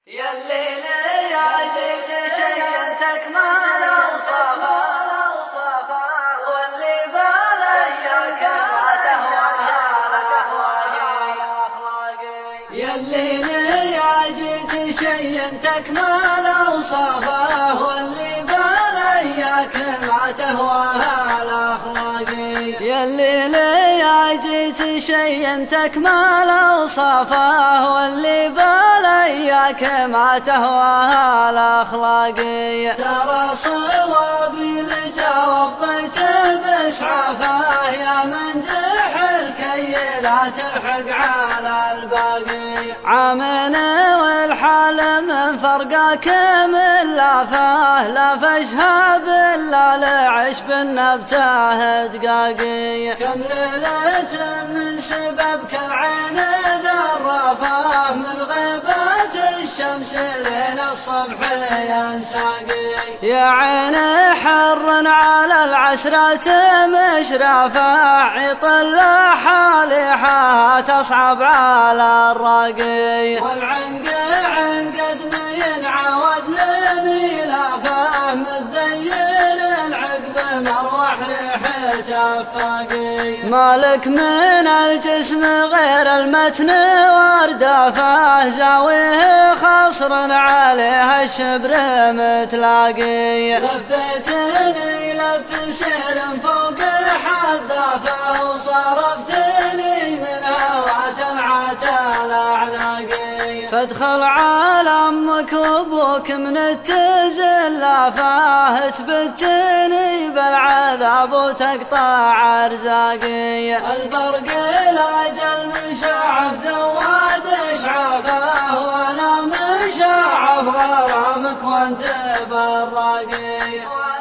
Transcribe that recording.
يالليل يا جيت شينتك ما لوصفا واللي بالياك ما تهواها الأخلاقي. يالليل يا جيت شينتك ما لوصفا واللي بالياك ما تهواها الأخلاقي. يالليل يا جيت شينتك ما لوصفا واللي بالياك ما تهواها الأخلاقي. ترى صوابي لجواب ضيته بإسعافه يا من جحل كي لا تلحق على الباقي. عامنا والحال من فرقاك من لافاه لا فشهاب إلا لعش بالنبته دقاقي. كم ليلة من سببك العين ذرفاه من غيبات الشمس لين الصبح ينساقي. يا عين حر على العسرة مشرفة عطل حالحها تصعب على الراقي. والعنق عنقد من عود لميلافه متذيل عقبه مروح ريحته فاقي. مالك من الجسم غير المتن واردافه زاويه خصر عليها الشبر متلاقي. لفيتني لف سير فوق حذافه وصرفتني من هوات العتال اعناقي. فادخل على امك وابوك من التزلافه تبتني بالعذاب وتقطع ارزاقي. البرق الاجل مشعف زواد اشعافه وانا مشعف غرامك وانت بالراقي.